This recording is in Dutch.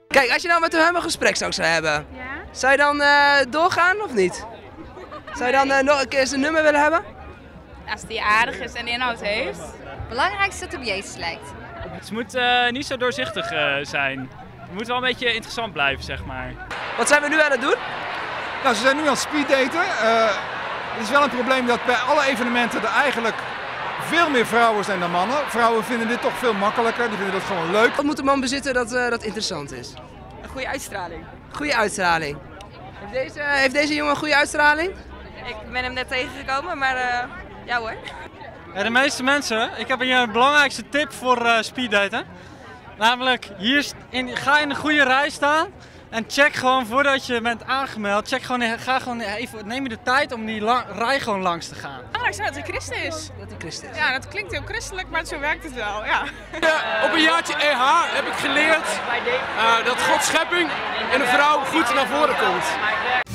Kijk, als je nou met hem een gesprek zou hebben, Ja? zou je dan doorgaan of niet? Zou je dan nog een keer zijn nummer willen hebben? Als die aardig is en inhoud heeft. Belangrijkste dat het op Jezus lijkt. Het moet niet zo doorzichtig zijn. Het moet wel een beetje interessant blijven, zeg maar. Wat zijn we nu aan het doen? Nou, ze zijn nu aan het speeddaten. Het is wel een probleem dat bij alle evenementen er eigenlijk veel meer vrouwen zijn dan mannen. Vrouwen vinden dit toch veel makkelijker, die vinden dat gewoon leuk. Wat moet een man bezitten dat interessant is? Een goede uitstraling. Goede uitstraling. Heeft deze jongen een goede uitstraling? Ik ben hem net tegengekomen, maar ja hoor. Ja, de meeste mensen, ik heb hier een belangrijkste tip voor speeddaten. Namelijk, ga in de goede rij staan en check gewoon voordat je bent aangemeld. Neem je de tijd om die rij gewoon langs te gaan. Belangrijk is dat hij christen is. Dat hij christen is. Ja, dat klinkt heel christelijk, maar zo werkt het wel. Ja. Op een jaartje EH heb ik geleerd dat Gods schepping en een vrouw goed naar voren komt.